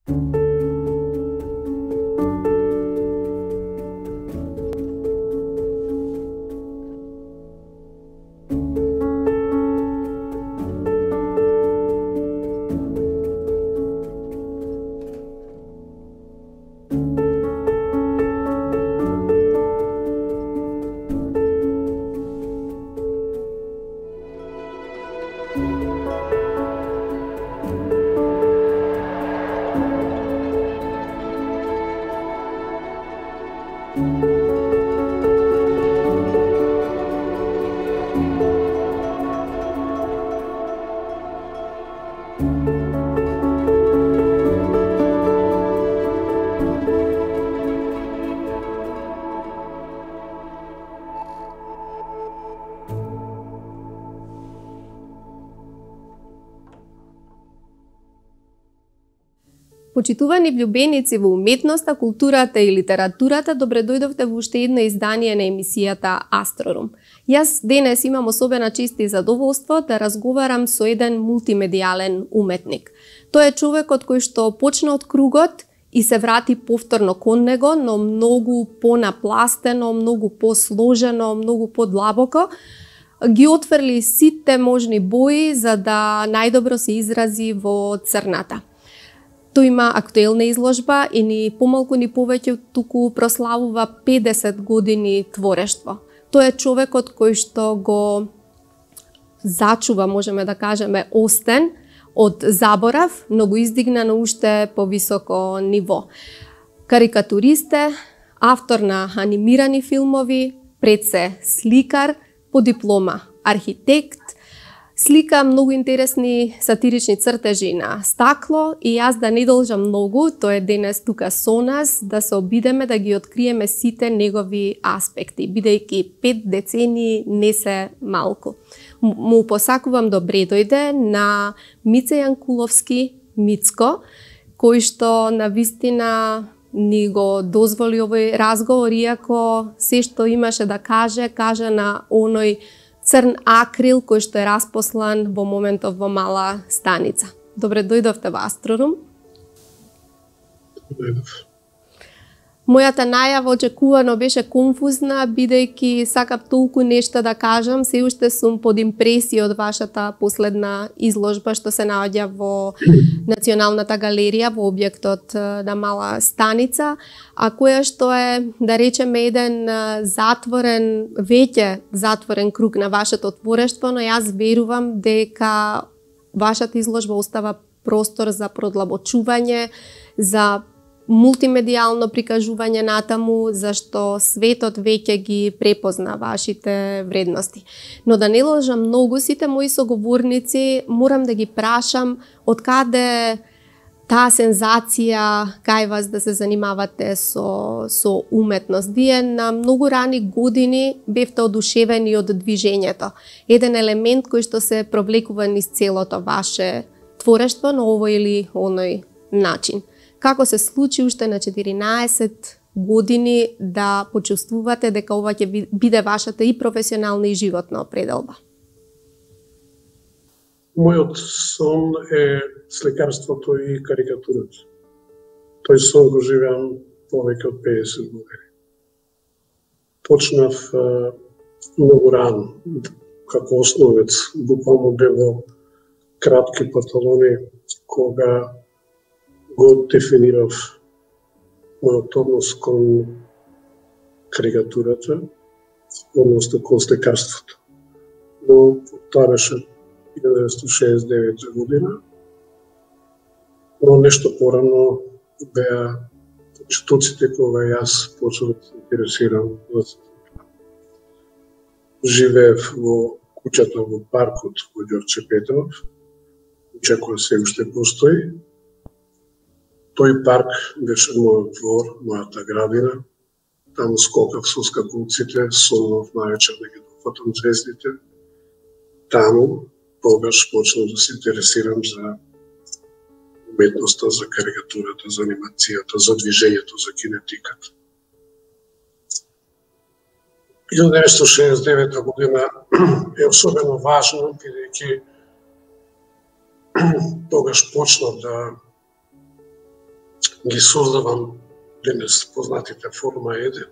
Почитувани влюбеници во уметноста, културата и литературата, добре дојдовте во уште едно издание на емисијата Астрорум. Јас денес имам особена чест и задоволство да разговарам со еден мултимедијален уметник. Тој е човекот кој што почна од кругот и се врати повторно кон него, но многу понапластено, многу посложено, многу подлабоко. Ги отфрли сите можни бои за да најдобро се изрази во црната. Тој има актуелна изложба и ни помалку ни повеќе туку прославува 50 години творештво. Тој е човекот кој што го зачува, можеме да кажеме, остен од заборав, но го издигна на уште повисоко ниво. Карикатуристе, автор на анимирани филмови, пред се сликар, по диплома архитект, слика многу интересни сатирични цртежи на стакло и јас да не должам многу, тој е денес тука со нас, да се обидеме да ги откриеме сите негови аспекти, бидејќи 5 децении не се малку. Му посакувам добре дојде на Мице Јанкуловски, Мицко, кој што навистина ни го дозволи овој разговор, иако се што имаше да каже на оној црн акрил кој што е распослан во моментов во мала станица. Добре дојдовте во Астрорум. Мојата најава очекувано беше конфузна, бидејќи сакам толку нешто да кажам, се уште сум под импресија од вашата последна изложба што се наоѓа во Националната галерија во објектот на мала станица, а која што е, да речеме, еден затворен, веќе затворен круг на вашето творештво, но јас верувам дека вашата изложба остава простор за продлабочување, за мултимедијално прикажување натаму, зашто светот веќе ги препозна вашите вредности. Но да не лажам многу, сите мои соговорници морам да ги прашам од каде таа сензација кај вас да се занимавате со уметност. Вие на многу рани години бевте одушевени од движењето. Еден елемент кој што се провлекува низ целото ваше творештво на овој или оној начин. Како се случи уште на 14 години да почувствувате дека ова ќе биде вашата и професионална и животна определба? Мојот сон е сликарството и карикатурата. Тој сон го живеам повеќе од 50 години. Почнав многу рано, како основец, буквално бе во кратки панталони, кога го дефинирав мојот однос кон карикатурата, односно кон сликарството. Но тоа беше 1969 година, но нешто порано беа почетоците кога јас почнав да се интересирам. Живеев во куќата во паркот во Ѓорче Петров, куќа која се уште постои. Тој парк беше мојот двор, мојата градина. Таму скокав со скакулците, сонував највечер да ги дофатам звездите. Таму тогаш почнав да се интересирам за уметноста, за карикатурата, за анимацијата, за движењето, за кинетиката. 1969 година е особено важно, бидејќи тогаш почнав да ги создавам денес познатите форма 1.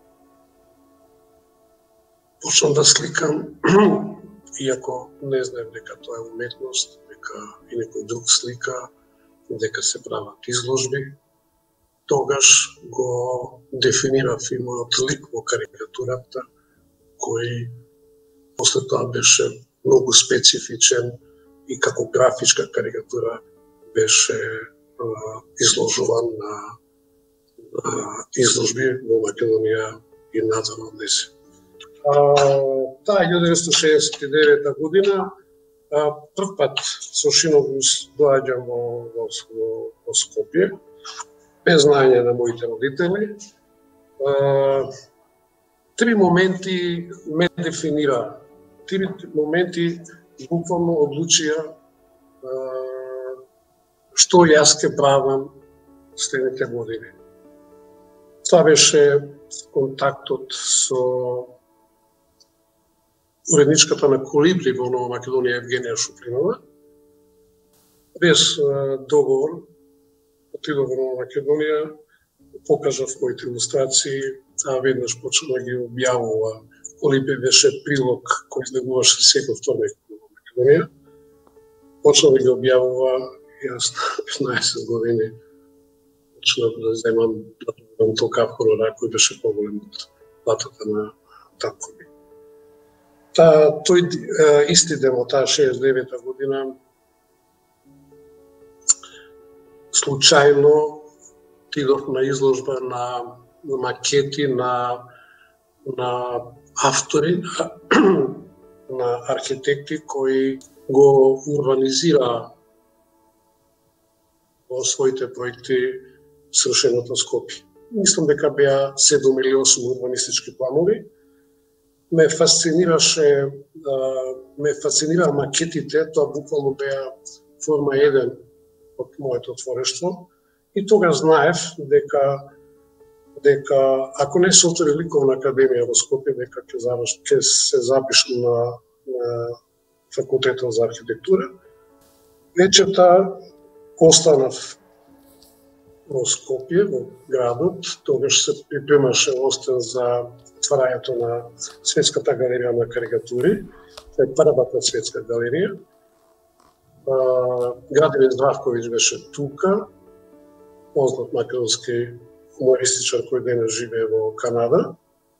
Почнам да сликам, иако не знаем дека тоа е уметност, дека и некој друг слика, дека се прават изложби, тогаш го дефинирав и мојот лик во карикатурата, кој после тоа беше многу специфичен и како графичка карикатура беше изложуван на изложби во Македонија и надвор од неси. Таа 1969 година прв пат со шинобус доаѓам во Скопје, без знаење на моите родители. Три моменти ме дефинираа. Три моменти буквално одлучија што јас ќе правам следните години. Тоа беше контактот со уредничката на Колибри во Нова Македонија Евгенија Шупринова. Без договор отидов во Нова Македонија, покажав моите илустрации, таа веднаш почна да ги објавува. Колибри беше прилог кој излегуваше секој вторник во Нова Македонија. Почна да ги објавува, јас на 15 години почнав да земам тока хорора кој беше поголем од платата на татко ми. Тој исти ден, таа 69-та година, случајно отидов на изложба на макети на автори, на архитекти кои го урбанизираа во своите проекти срушеното Скопје. Мислам дека беа 7 или 8 урбанистички планови. Ме фасцинира макетите, тоа буквално беа форма 1 од моето творештво. И тогаш знаев дека ако не се отвори ликовна академија во Скопје, дека ќе се запишам на факултетот за архитектура. Вечерта останав во Скопје, во градот, тогаш се припремаше Остен за отварањето на Светската галерија на карикатури. Тоа е првата светска галерија. Градимир Здравковиќ беше тука, познат македонски хумористичар кој денес живее во Канада.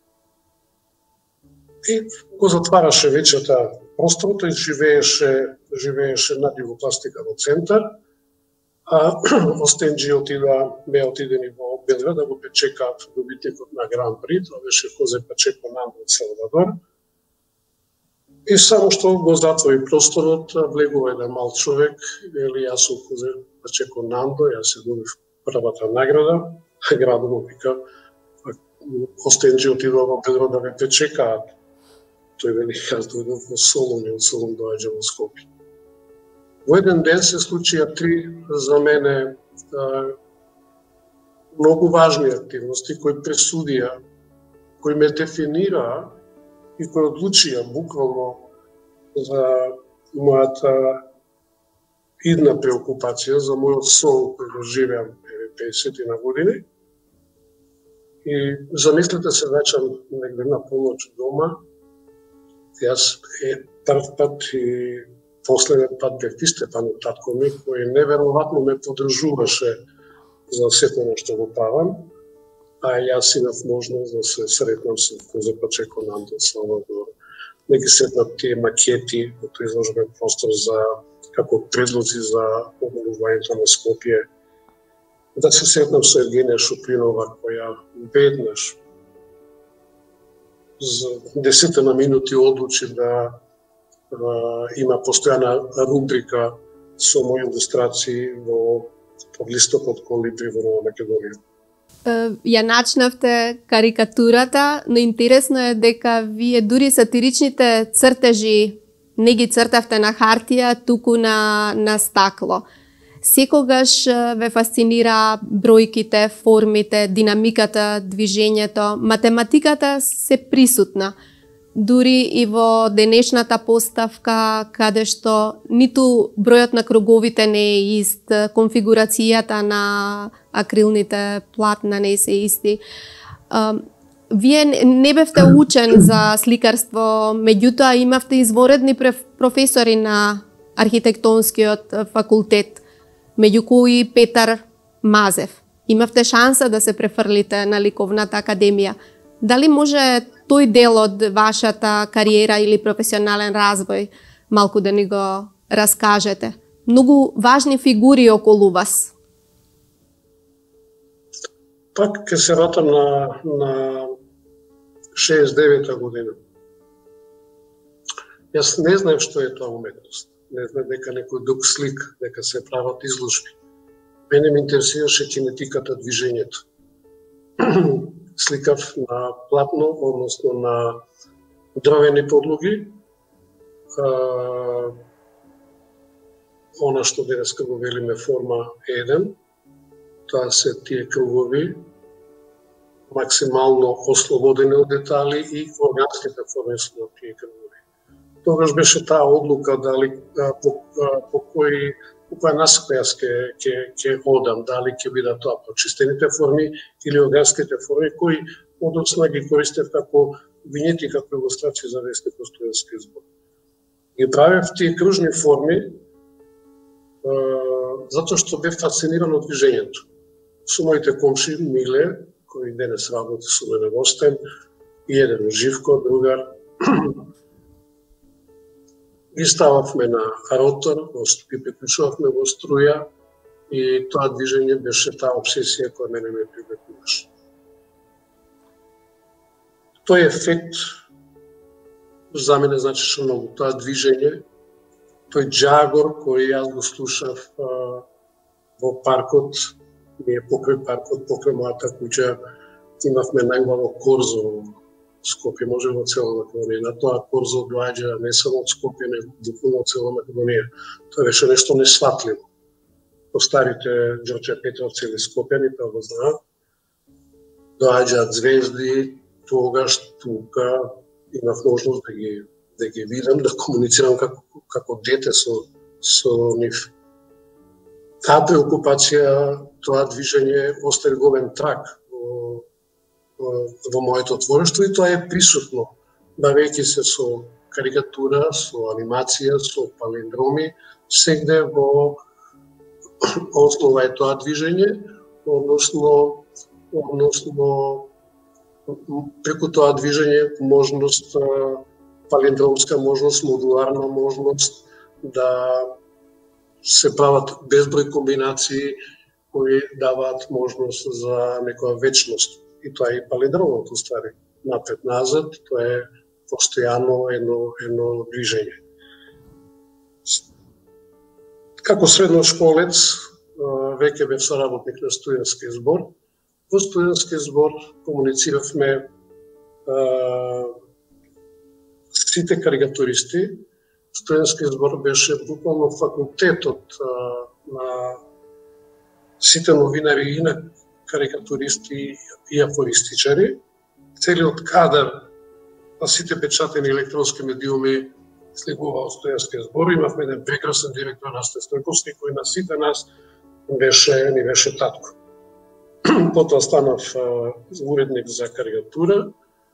И го затвараше вечерта просторот и живееше на Југопластика во центар. Остенџи беа отидени во Белград да го печекаат добитникот на Гран При, тоа беше Хозе Пачеко Нандо од Салвадор. И само што го затвори просторот, влегува еден мал човек, вели јас сум Хозе Пачеко Нандо, јас се добив првата награда, градот му вика, Остенџи отидува во Белград да ме печекаат. Тој вели, јас дојдов во Солун и од Солун доаѓам во Скопје. Во еден ден се случија три за мене многу важни активности кои пресудија, кои ме дефинираа и кои одлучија буквално за мојата идна преокупација, за мојот сон кој го живеам 50 на години. И замислете се, вечам негде на полноќ дома, јас прв пат и последен пат бев Стефан од татко ми, кој неверојатно ме поддржуваше за сето нешто го правам, а јас имав можност да се сретнам со Хозе Пачеко Нандо од Салвадор, да ги сетнам тие макети од изложбен простор како предлози за обновувањето на Скопје, да се сретнам со Евгенија Шупринова, која веднаш за 10 на минути одлучи да има постојана рубрика со мои илустрации во листопот Колибри во Нова Македонија. Ја начнавте карикатурата, но интересно е дека вие дури сатиричните цртежи не ги цртавте на хартија, туку на стакло. Секогаш ве фасцинира бројките, формите, динамиката, движењето, математиката се присутна. дури и во денешната поставка, каде што ниту бројот на круговите не е ист, конфигурацијата на акрилните платна не се исти. Вие не бевте учен за сликарство, меѓутоа имавте изворедни професори на архитектонскиот факултет, меѓу кои Петар Мазев. Имавте шанса да се префрлите на ликовната академија. Дали може тој дел од вашата кариера или професионален развој малку да ни го раскажете? Многу важни фигури околу вас. Пак ќе се вратам на 69-та година. Јас не знаев што е тоа уметност. Не знаев дека некој друг слик, дека се прават изложби. Мене ме интересираше кинетиката, движењето. Сликав на платно, односно на дровени подлоги. Она што денеска го велиме форма 1, тоа се тие кругови, максимално ослободени од детали и органските форми со тие кругови. Тогаш беше таа одлука дали по која насока јас ќе одам, дали ќе бидат тоа почистените форми или органските форми, кои односно ги користев како винети, како илустрации за весникот Студентски збор. Ги правев тие кружни форми затоа што бев фасциниран од движењето. Со моите комши Миле, кој денес работи со мене во Остен, и еден Живко, другар, ги стававме на ротор, ги приклучувавме во струја и тоа движење беше таа обсесија која мене ме привлекуваше. Тој ефект за мене значеше многу. Тоа движење, тој джагор кој јас го слушав во паркот, ние покрај паркот, покрај мојата куќа, имавме најубаво корзо во Скопје, може во цела Македонија. На тоа корзо доаѓа не само од Скопје, него буквално од цела Македонија. Тоа беше нешто несватливо. По старите Ѓорче Петровци или Скопјани тоа го знаат. Доаѓаат звезди, тогаш тука имав можност да ги видам, да комуницирам како дете со нив. Таа преокупација, тоа движење остави голем траг во моето творештво и тоа е присутно, бавејќи се со карикатура, со анимација, со палиндроми, сегде во основа е тоа движење, односно преку тоа движење можност, палиндромска можност, модуларна можност да се прават безброј комбинации кои даваат можност за некоја вечност. И тоа е и палиндромот, уствари, напред-назад, тоа е постојано едно движење. Како средношколец, веќе бев соработник на Студентски збор. Во Студентски збор комунициравме сите карикатуристи. Студентски збор беше буквално факултетот на сите новинари и на карикатуристи и афористичари. Целиот кадар на сите печатени електронски медиуми слегува од Студентски збор. Имавме еден прекрасен директор Расте Стојковски, кој на сите нас ни беше татко. Потоа станав уредник за карикатура.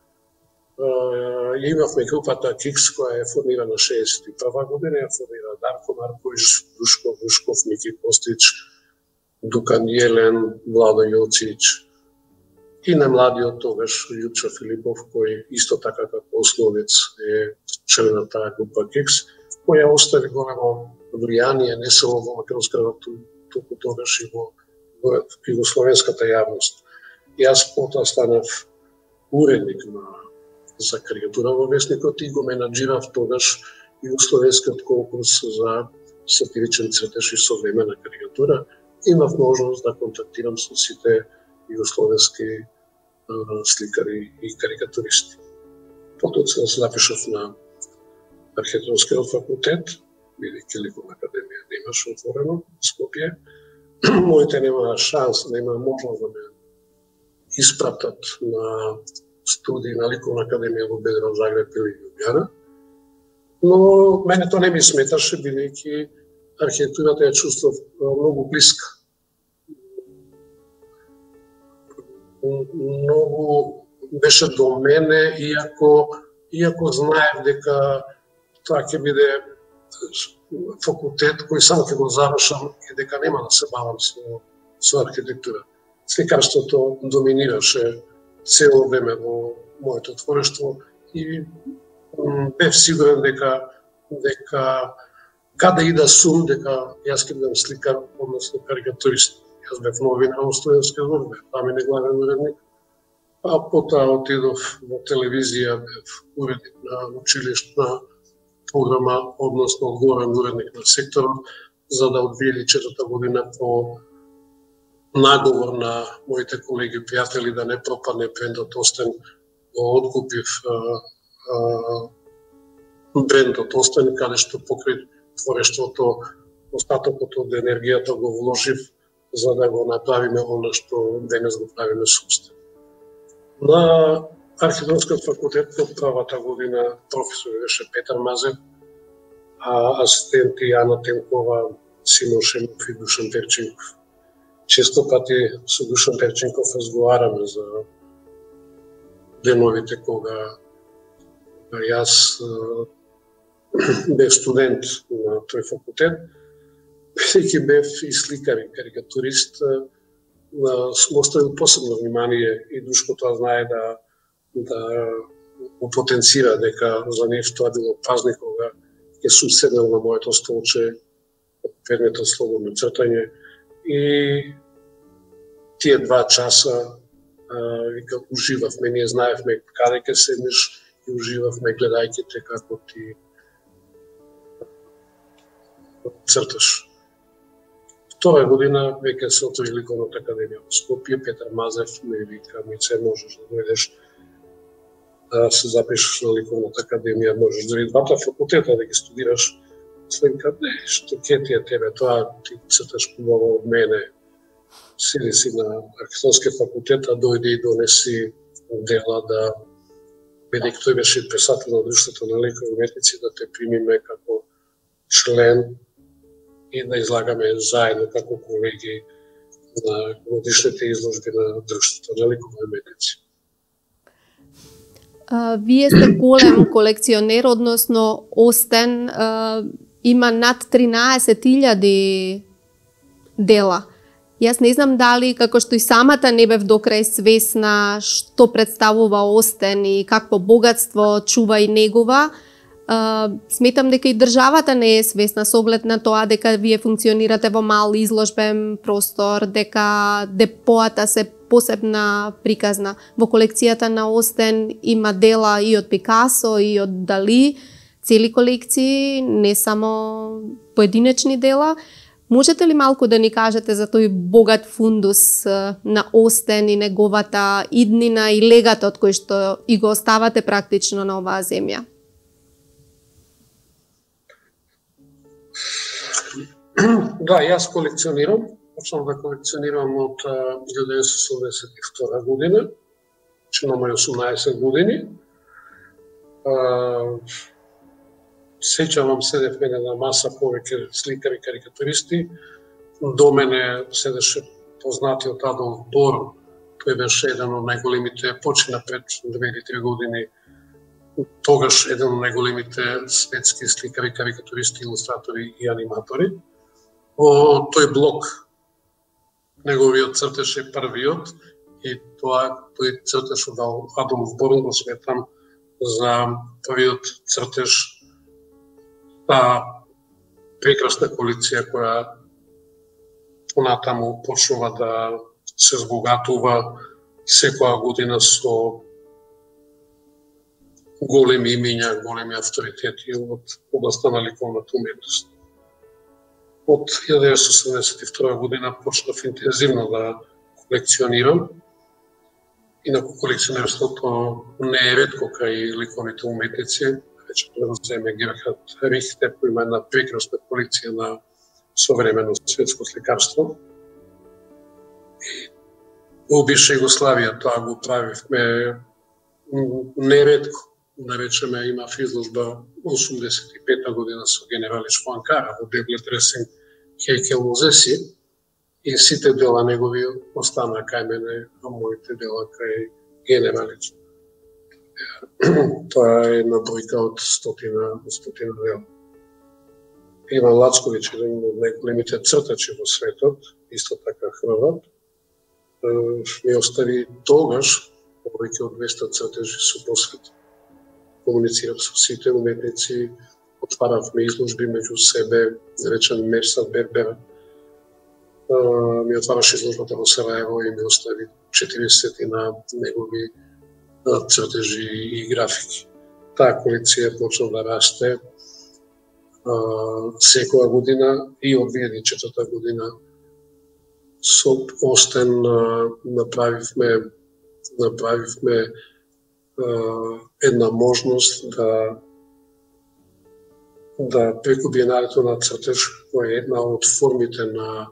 Имавме групата Кикс, која е формирана 61 година, ја формира Дарко Маркович, Душко Вушков, Мики Костич, Дукан Јелен, Владо Јоцич и најмладиот тогаш Љупчо Филипов, кој исто така како основец е член на таа група Кикс, која остави големо влијание не само во македонската, туку тогаш и во југословенската јавност. Јас потоа станав уредник за карикатура во весникот и го менаџирав тогаш југословенскиот конкурс за сатиричен цветеж и современа карикатура. Имав можност да контактирам со сите југословенски сликари и карикатуристи. Потоа се запишав на архитектонскиот факултет, бидејќи Ликовна академија не имаше отворено во Скопје. Моите немаа шанс, немаа можност да ме испратат на студии на Ликовна академија во Београд, Загреб или Љубљана. Но мене тоа не ми сметаше, бидејќи архитектурата ја чувствував многу блиска. Многу беше до мене, иако знаев дека тоа ќе биде факултет кој само ќе го завршам и дека нема да се бавам со архитектура. Сликарството доминираше цело време во моето творештво и бев сигурен дека каде и да сум, дека јас ќе бидам сликар, односно карикатурист. Јас бев новинар во студентска служба, таму е главен уредник. А потоа отидов во телевизија, бев уредник на училишна програма, односно одговорен уредник на секторот, за да од 2004 година по наговор на моите колеги и пријатели да не пропадне брендот Остен, го откупив брендот Остен, каде што покрај творештвото, остатокот од енергијата го вложив за да го направиме она што денес го правиме со Остен. На архитектурскиот факултет од правата година професор беше Петар Мазев, а асистенти Јана Тенкова, Симон Шемов и Душан Перчинков. Често пати со Душан Перчинков разговараме за деновите кога јас бев студент на тој факултет, бидејќи бев и сликар и карикатурист, сум оставил посебно внимание и Душко тоа знае да го потенцира дека за нив тоа било празник кога ќе сум седнал на моето столче предметот слободно цртање и тие 2 часа вика уживавме, ние знаевме каде ќе седнеш и уживавме гледајќи те како ти црташ. Втора година веќе се отвори Ликовната академија во Скопје, Петар Мазев ме вика, Мице, можеш да дојдеш да се запишеш на Ликовната академија, можеш дори двата факултета да ги студираш. Сленка, не, што ќе ти е тебе, тоа ти црташ побаво од мене. Седи си на архитектурски факултет, а дојде и донеси дела да, бидејќи тој беше председател на Друштвото на ликови уметници, да те примиме како член и да излагаме заедно како колеги на годишните изложби на Друштвото на ликови уметници. Вие сте голем колекционер, односно Остен има над 13.000 дела. Јас не знам дали, како што и самата не бев докрај свесна што представува Остен и какво богатство чува и негува, сметам дека и државата не е свесна со оглед на тоа дека вие функционирате во мал изложбен простор, дека депоата се посебна приказна. Во колекцијата на Остен има дела и од Пикасо и од Дали, цели колекции, не само поединечни дела. Можете ли малку да ни кажете за тој богат фундус на Остен и неговата иднина и легатот кој што и го оставате практично на оваа земја? Да, јас колекционирам. Почнав да колекционирам од 1982 година, че на мој 18 години. Сеќавам, седевме на маса повеќе сликари, карикатуристи. До мене седеше познатиот Адолф Борн. Тој беше еден од најголемите, почина пред 2 или 3 години, тогаш еден од најголемите светски сликари, карикатуристи, илустратори и аниматори. Во тој блок неговиот цртеж е првиот и тој цртеж од Адолф Борн го сметам за првиот цртеж прекрасна колекција која понатаму почнува да се збогатува секоја година со големи имиња, големи авторитети од областта на ликовната уметност. Од 1972 година почнав интензивно да колекционирам. Инаку колекционерството не е ретко кај ликовните уметници. Вече превземе Герхард Рихтер, кој има една прекрасна колекција на современо светско сликарство. Во бивша Југославија тоа го правивме неретко, да речеме, имав изложба 85 година со генералич Пуанкара во Дебле Дресинг Хейкел Музеси и сите дела негови остана кај мене, а моите дела кај генералич. Тоа е една бројка од стотина дела. Иван Лацковиќ, еден од најголемите цртачи во светот, исто така Хрват, ми остави тогаш повеќе од 200 цртежи со посвет. Комуницирав со сите уметници, отваравме изложби меѓу себе, речен Мерсат Бербер, ми отвараше изложбата во Сараево и ми остави 40 на негови цртежи и графики. Таа колекција почна да расте секоја година и од 2004 година со Остен направивме една можност да преку биеналето на цртеж, која е една од формите на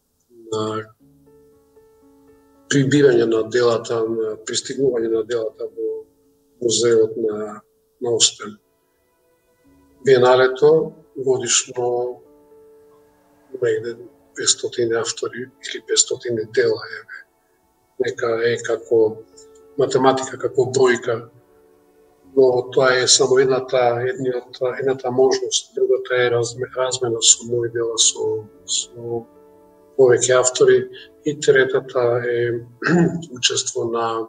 прибирање на делата, на пристигнување на делата во музеот на Остен. Биеналето годишно негде 500 автори или 500 дела нека е како математика, како бројка, но тоа е само едната можност. Другата е размена со мои дела со повеќе автори и третата е учество на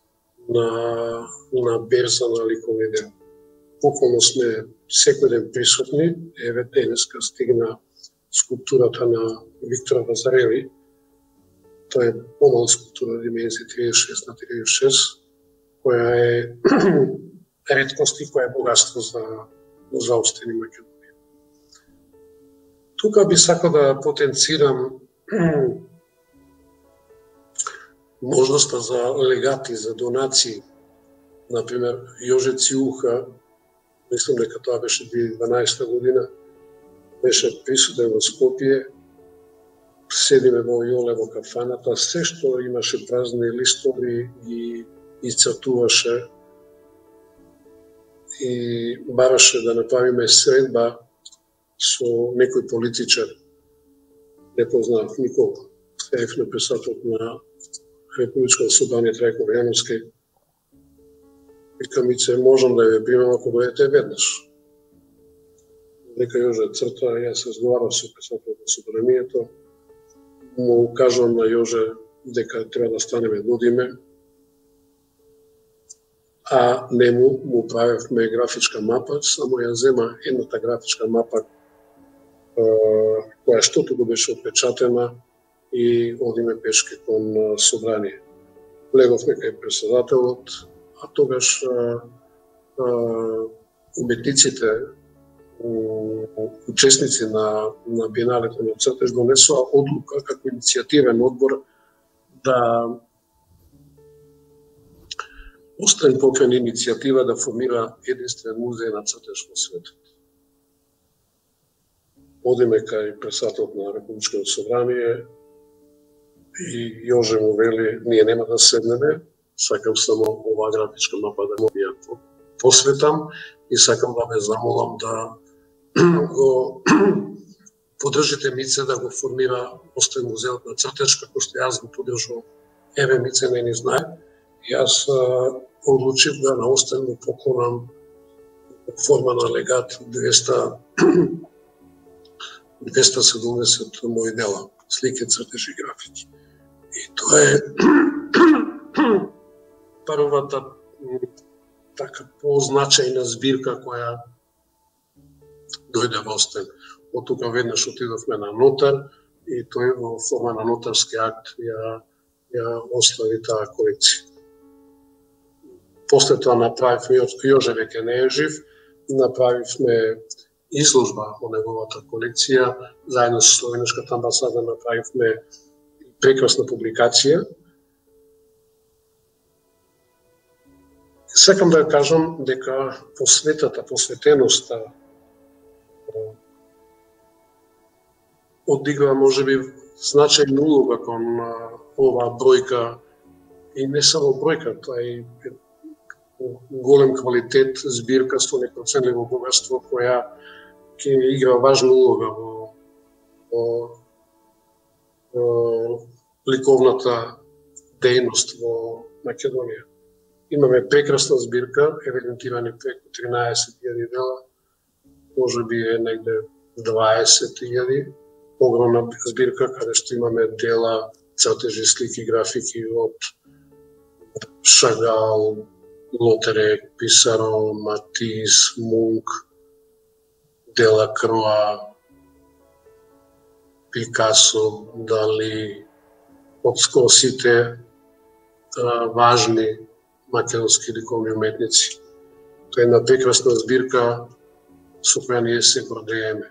берза на ликовни дела. Буквално сме секој ден присутни. Еве денеска стигна скулптурата на Виктор Вазарели. Тоа е помала скулптура димензија 36 на 36, која е реткост и која е богатство за Остен и Македонија. Тука би сакал да потенцирам можноста за легати, за донации. Например, Јоже Циуха, мислам дека тоа беше 2012 година, беше присутен во Скопје, седиме во Јоле во кафаната, се што имаше празни листови и исцртуваше и бараше да направиме средба со некој политичар. Не познав никога. Сеев на председател на Републичкото собрание Трајко Орјановски. Викам, Мице, можам да ја примам ако дојдете веднаш. Дека Јоже црта, јас разговарав со председател на собранието, му кажувам на Јоже дека треба да станеме додиме, а нему му правевме графичка мапа, само ја зема едната графичка мапа која што туку беше отпечатена и одиме пешки кон собрание. Леговме кај председателот, а тогаш уметниците, учесници на биеналето на цртеж донесоа одлука како иницијативен одбор да Остен покрени иницијатива да формира единствен музеј на цртеж во светот. Одиме кај председателот на Републичкото собрание и Јоже му вели, ние нема да седнеме, сакам само оваа графичка мапа да ја посветам и сакам да ме замолам да го поддржите Мице да го формира Остен музеот на цртеж, како што јас го поддржувам. Еве Мице не ни знае. Јас одлучив да на Остен му поклонам форма на легат 270 мои дела, слики, цртежи и графики. И тоа е првата така позначајна збирка која дојде во Остен. Од тука веднаш отидовме на нотар и тој во форма на нотарски акт ја остави таа колекција. После тоа направивме, Јоже веќе не е жив, направивме изложба во неговата колекција, заедно со Словенската амбасада направивме прекрасна публикација. Сакам да кажам дека посветеноста одигра можеби значајна улога кон оваа бројка и не само бројка, тоа е голем квалитет, збирка со непроценливо богатство која ќе игра важна улога во ликовната дејност во Македонија. Имаме прекрасна збирка, евидентирани преку 13.000 дела, може би е негде 20.000, огромна збирка каде што имаме дела, цртежи, слики, графики од Шагал, Лотерек, Писаро, Матис, Мунк, Делакроа, Пикасо, Дали, од скоро сите важни македонски ликовни уметници. Тоа е една прекрасна збирка со која ние се гордееме.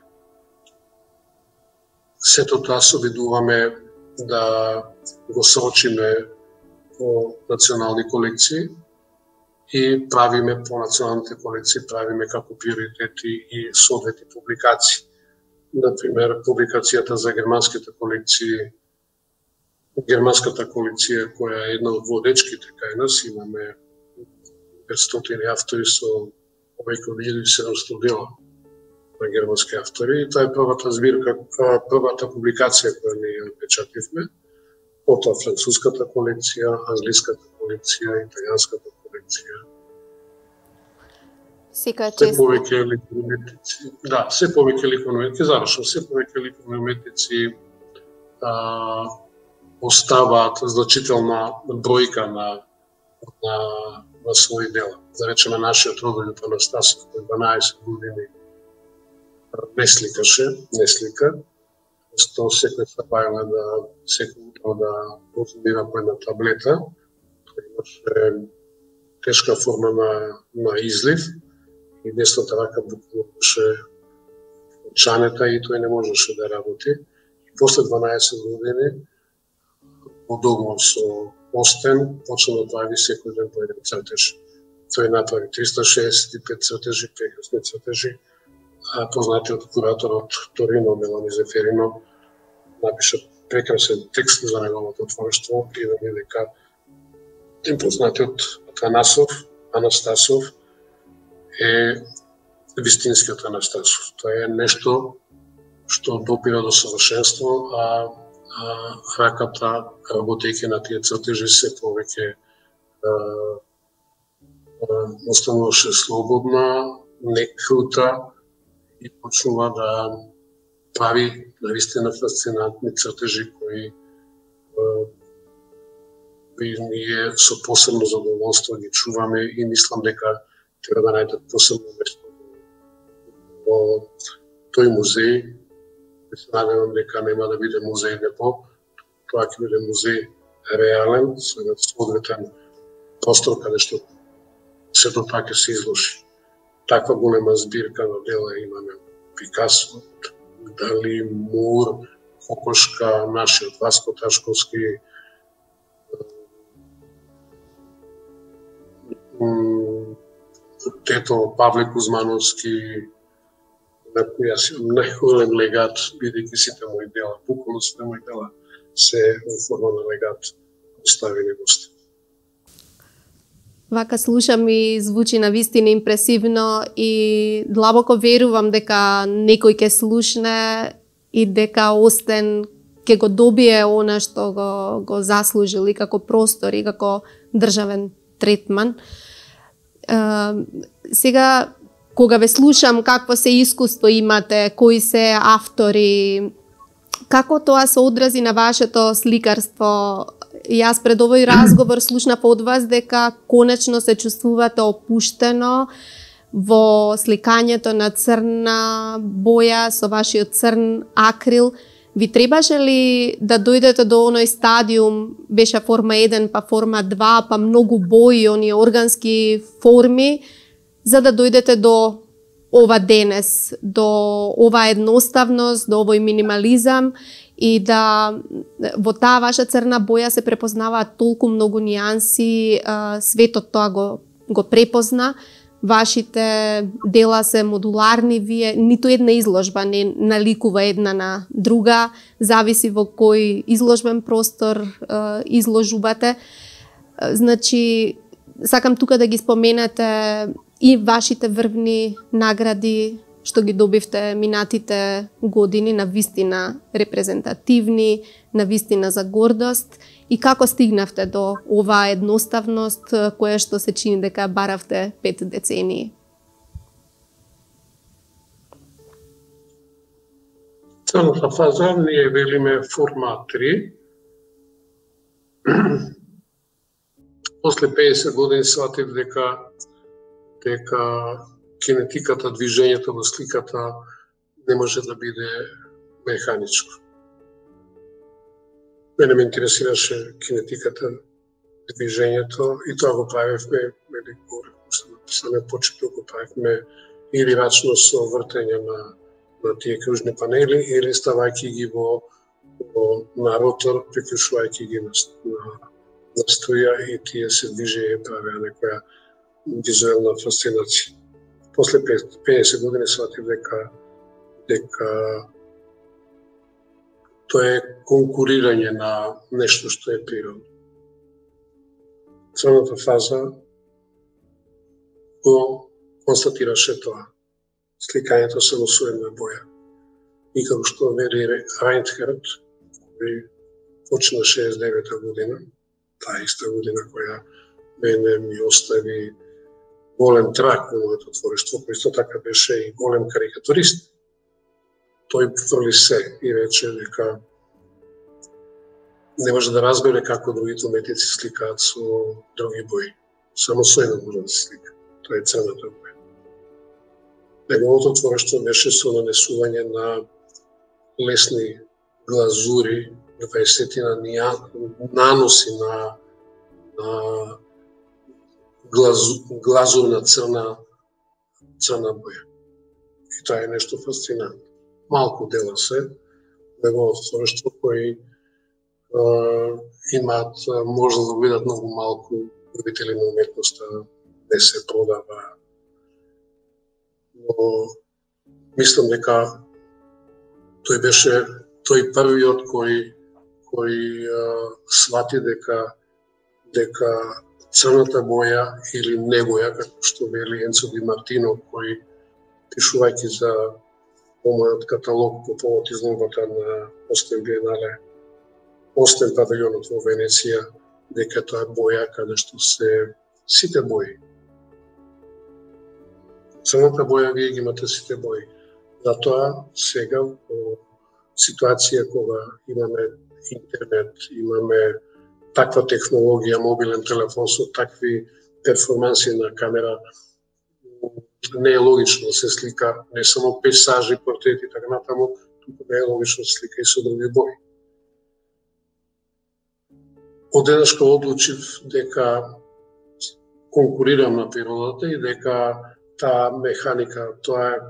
Сето тоа се обидуваме да го сочиме по национални колекции и правиме по националните колекции, правиме како приоритети и соодветни публикации. Например, публикацијата за германските колекции, германската колекција која е една од водечките кај нас, имаме 500 автори со повеќе од 1700 дела на германски автори, и тоа е првата збирка, првата публикација која ние печативме. Потоа француската колекција, англиската колекција, италијанската колекција. Се повеќе ликовни уметници. Да, се повеќе ликовни уметници, завршам, се повеќе ликовни уметници оставаат значителна бројка на своји дела. Да речеме, нашиот Родолјуб Анастасов, кој 12 години не слика, што секој сабајла да секој утро да консумира по една таблета. Тој имаше тешка форма на излив и десната рака буквално беше чанета и тој не можеше да работи. И после 12 години во договор со Остен почна да прави секој ден по еден цртеж. Тој направи 365 цртежи, прекрасни цртежи. Познатиот куратор од Торино, Мелани Зеферино, напиша прекрасен текст за неговото творештво и да ми дека познатиот Анастасов е вистинскиот Анастасов. Тоа е нешто што допира до совршенство, а раката, работејќи на тие цртежи, се повеќе остануваше слободна, некрута и почнува да прави наистина фасцинантни цртежи кои ние со посебно задоволство ги чуваме и мислам дека треба да најдат посебно место во тој музеј. Се надевам дека нема да биде музеј непо, тоа ќе биде музеј реален, со еден соодветен простор каде што сето тоа ќе се изложи. Таква голема збирка на дела имаме Пикасо, Дали, Мур, Кокошка, нашиот Васко Ташковски, тето Павле Кузмановски, на која си најголем легат, бидејќи сите мои дела, буквално сите мои дела се во форма на легат оставени гости. Вака слушам и звучи навистина импресивно и длабоко верувам дека некој ќе слушне и дека Остен ќе го добие она што го заслужил и како простор и како државен третман. Сега, кога ве слушам какво се искуство имате, кои се автори, како тоа се одрази на вашето сликарство? Јас пред овој разговор слушнав од вас дека конечно се чувствувате опуштено во сликањето на црна боја со вашиот црн акрил. Ви требаше ли да дојдете до оној стадиум, беше форма 1, па форма 2, па многу бои, оние органски форми, за да дојдете до ова денес, до ова едноставност, до овој минимализам и да во таа ваша црна боја се препознаваат толку многу нијанси, светот тоа го препозна. Вашите дела се модуларни, вие ниту една изложба не наликува една на друга, зависи во кој изложбен простор изложувате. Значи, Сакам тука да ги споменете и вашите врвни награди што ги добивте минатите години, на вистина репрезентативни, на вистина за гордост, и како стигнавте до оваа едноставност која што се чини дека баравте 5 децении? Целата фаза ние велиме формат 3. После 50 години сватив дека кинетиката, движењето во сликата не може да биде механичко. Мене ме интересираше кинетиката, движењето, и тоа го правевме, саме почетно го правевме или рачно со вртење на тие кружни панели, или ставајќи ги на ротор, приклучувајќи ги на струја, и тие се движеја и правеа некоја визуелна фасцинација. После 50 години сватив дека тоа е конкурирање на нешто што е природно. Црната фаза го констатираше тоа. Сликањето се носуема боја. И како што вели Райнхард, кој почна 69 година, таа иста година која мене ми остави голем трак во моето творештво, кој исто така беше и голем карикатурист. Тој фрли се и рече дека не може да разбере како другите уметници сликаат со други бои. Само со една може да се слика. Тоа е црната боја. Неговото творештво беше со нанесување на лесни глазури, 20 наноси на глазурна црна боја. И тоа е нешто фасцинантно. Малку дела се неговото творештво кои имаат можност да видат многу малку любители на уметноста, не се продава. Но мислам дека тој беше првиот кој свати дека црната боја или небоја, како што вели Енцо Ди Мартино, кој пишувајќи за мојот каталог по повод изложбата на Остен Биенале, Остен павилјонот во Венеција, дека тоа е боја каде што се сите бои. Црната боја вие ги имате сите бои. Затоа сега во ситуација кога имаме интернет, имаме таква технологија, мобилен телефон со такви перформанси на камера, не е логично да се слика не само пейзажи, портрети и така натаму, туку не е логично да се слика и со други бои. Одеднашка одлучив дека конкурирам на природата и дека таа механика, тоа е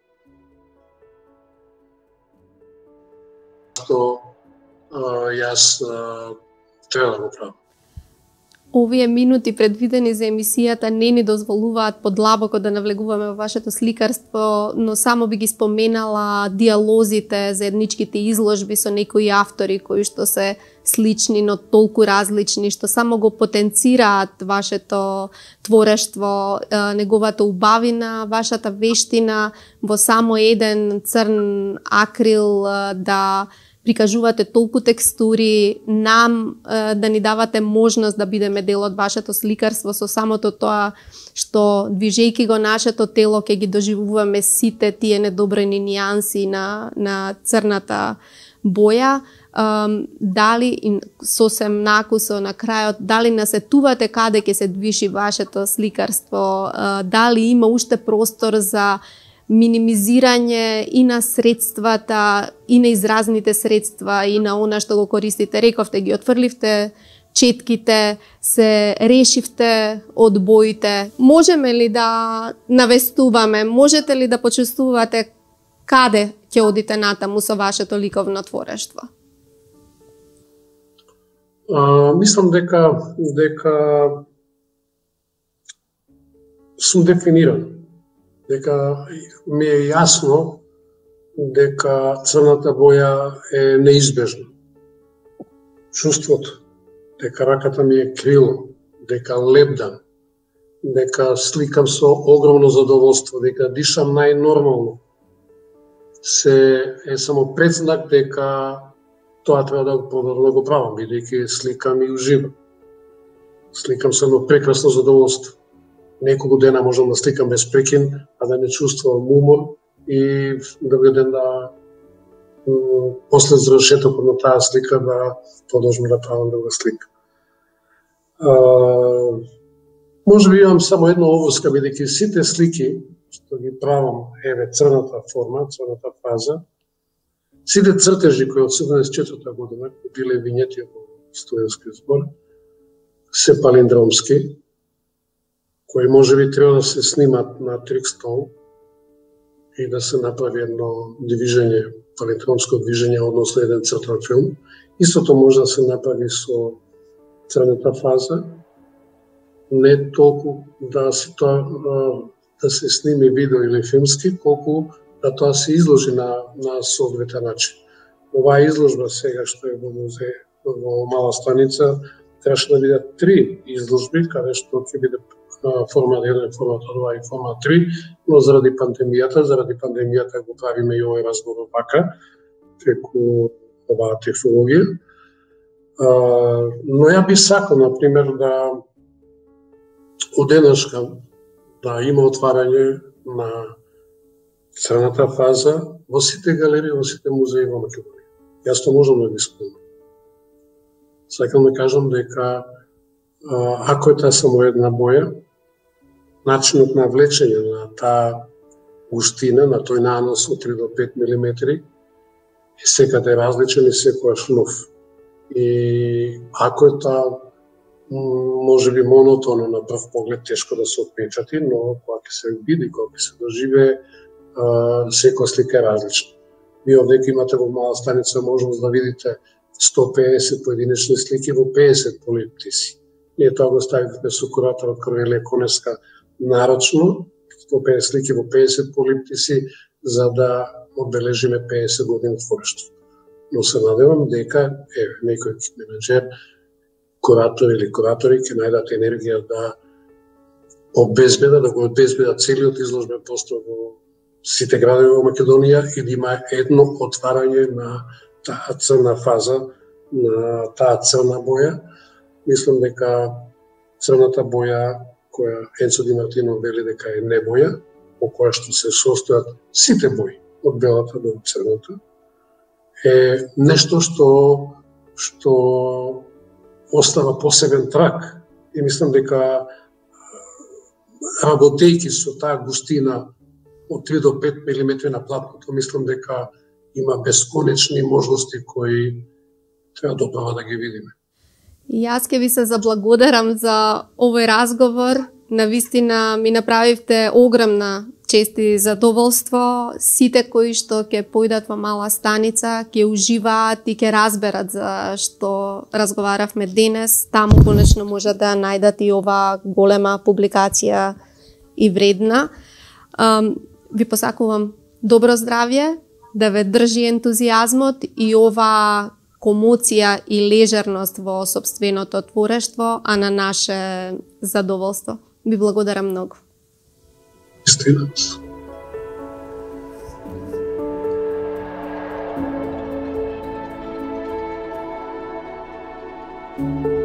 што јас треба да го правам. Овие минути предвидени за емисијата не ни дозволуваат подлабоко да навлегуваме во вашето сликарство, но само би ги споменала диалозите, заедничките изложби со некои автори кои што се слични, но толку различни, што само го потенцираат вашето творештво, неговата убавина, вашата вештина во само еден црн акрил да прикажувате толку текстури, нам да ни давате можност да бидеме дел од вашето сликарство со самото тоа што движејќи го нашето тело ќе ги доживуваме сите тие недобрени нијанси на црната боја. Дали сосем накусо на крајот, дали насетувате каде ќе се движи вашето сликарство, дали има уште простор за минимизирање и на средствата, и на изразните средства, и на она што го користите. Рековте, ги отфрливте четките, се решивте од боите. Можеме ли да навестуваме, можете ли да почувствувате каде ќе одите натаму со вашето ликовно творештво? Мислам дека сум дефиниран. Дека ми е јасно дека црната боја е неизбежна. Чувството, дека раката ми е крило, дека лебдам, дека сликам со огромно задоволство, дека дишам најнормално. Е само предзнак дека тоа треба да продолжам да го правам, бидејќи сликам и уживам. Сликам со едно прекрасно задоволство. Неколку дена можам да сликам без прекин, а да не чувствувам умор и да бидем после завршетокот на таа слика да продолжам да правам друга слика. Може би имам само една овоска, бидејќи сите слики што ги правам, еве црната форма, црната фаза, сите цртежи кои од 74-та година, кои биле винети во студентски збор, се палиндромски, кои може би треба да се снимат на трикстол и да се направи едно движење, палиндромско движење, односно еден цртан филм. Истото може да се направи со црната фаза, не толку да се сними видео или филмски, колку да тоа се изложи на соодветен начин. Оваа изложба сега што е во музеј, во Мала Станица, требаше да бидат 3 изложби, каде што ќе биде формат 1, формат 2 и формат 3, но заради пандемијата го правиме и овој разговор вака, преку оваа технологија. Но ја би сакал, например, да оденешка да има отварање на црната фаза во сите галерии, во сите музеи во Македонија. Јас тоа можам да ги спомнам. Сакам да кажам дека ако е таа само една боја, начинот на влечење на таа густина, на тој нанос од 3 до 5 мм е секаде различен и секогаш нов. И ако е таа може би монотоно на прв поглед, тешко да се отпечати, но кога ќе се види, кога ќе се доживее, секоја слика е различна. Вие овдека имате во Мала Станица можност да видите 150 поединечни слики во 50 полиптиси. Ние тоа го ставивме со кураторот Корнелија Коневска нарочно, 150 слики во 50 полиптиси, за да одбележиме 50 години творештво. Но се надевам дека некој менеджер, куратор или куратори ќе најдат енергија да го обезбедат целиот изложбен простор во сите градови во Македонија и да има едно отварање на таа црна фаза, на таа црна боја. Мислам дека црната боја, која Енцо Ди Мартино вели дека е небоја, по која што се состојат сите бои, од белата до црната, е нешто што остава посебен трак. И мислам дека работејќи со таа густина од 3 до 5 мм на платното, мислам дека има бесконечни можности кои треба добро да ги видиме. И јас ќе ви се заблагодарам за овој разговор. Навистина ми направивте огромна чест и задоволство. Сите кои што ќе појдат во Мала Станица, ќе уживаат и ќе разберат за што разговаравме денес. Таму конечно може да најдат и ова голема публикација и вредна. Ви посакувам добро здравје, да ве држи ентузијазмот и ова комоција и лежерност во сопственото творештво, а на наше задоволство. Ви благодарам многу. Истина.